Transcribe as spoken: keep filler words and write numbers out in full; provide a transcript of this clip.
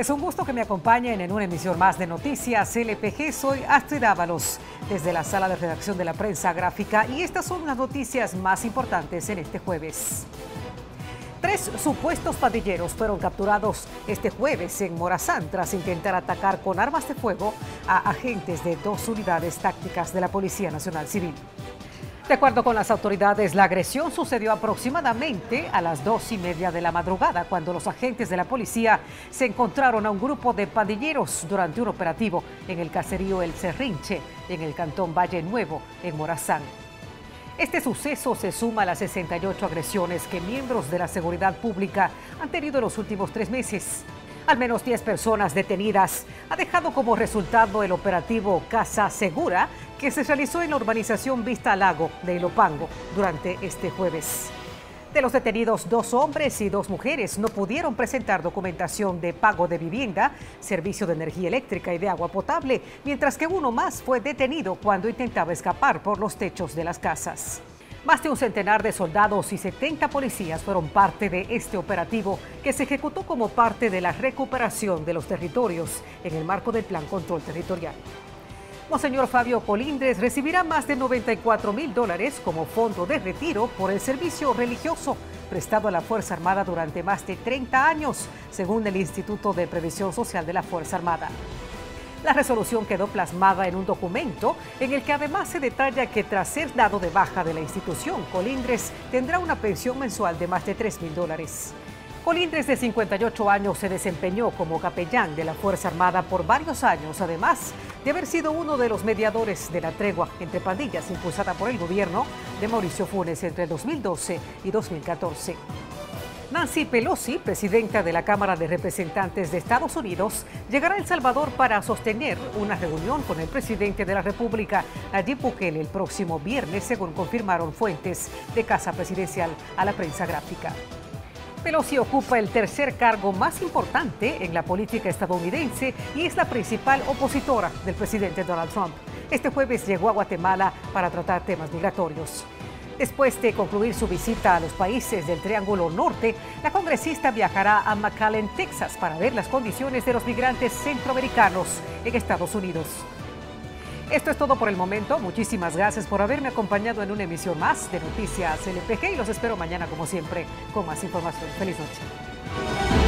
Es un gusto que me acompañen en una emisión más de Noticias L P G. Soy Astrid Ábalos, desde la sala de redacción de la prensa gráfica, y estas son las noticias más importantes en este jueves. Tres supuestos pandilleros fueron capturados este jueves en Morazán tras intentar atacar con armas de fuego a agentes de dos unidades tácticas de la Policía Nacional Civil. De acuerdo con las autoridades, la agresión sucedió aproximadamente a las dos y media de la madrugada, cuando los agentes de la policía se encontraron a un grupo de pandilleros durante un operativo en el caserío El Cerrinche, en el cantón Valle Nuevo, en Morazán. Este suceso se suma a las sesenta y ocho agresiones que miembros de la seguridad pública han tenido en los últimos tres meses. Al menos diez personas detenidas ha dejado como resultado el operativo Casa Segura, que se realizó en la urbanización Vista Lago de Ilopango durante este jueves. De los detenidos, dos hombres y dos mujeres no pudieron presentar documentación de pago de vivienda, servicio de energía eléctrica y de agua potable, mientras que uno más fue detenido cuando intentaba escapar por los techos de las casas. Más de un centenar de soldados y setenta policías fueron parte de este operativo, que se ejecutó como parte de la recuperación de los territorios en el marco del Plan Control Territorial. Monseñor Fabio Colindres recibirá más de noventa y cuatro mil dólares como fondo de retiro por el servicio religioso prestado a la Fuerza Armada durante más de treinta años, según el Instituto de Previsión Social de la Fuerza Armada. La resolución quedó plasmada en un documento en el que además se detalla que tras ser dado de baja de la institución, Colindres tendrá una pensión mensual de más de tres mil dólares. Colindres, de cincuenta y ocho años, se desempeñó como capellán de la Fuerza Armada por varios años, además de haber sido uno de los mediadores de la tregua entre pandillas impulsada por el gobierno de Mauricio Funes entre dos mil doce y dos mil catorce. Nancy Pelosi, presidenta de la Cámara de Representantes de Estados Unidos, llegará a El Salvador para sostener una reunión con el presidente de la República, Nayib Bukele, el próximo viernes, según confirmaron fuentes de Casa Presidencial a la prensa gráfica. Pelosi ocupa el tercer cargo más importante en la política estadounidense y es la principal opositora del presidente Donald Trump. Este jueves llegó a Guatemala para tratar temas migratorios. Después de concluir su visita a los países del Triángulo Norte, la congresista viajará a McAllen, Texas, para ver las condiciones de los migrantes centroamericanos en Estados Unidos. Esto es todo por el momento. Muchísimas gracias por haberme acompañado en una emisión más de Noticias L P G y los espero mañana, como siempre, con más información. Feliz noche.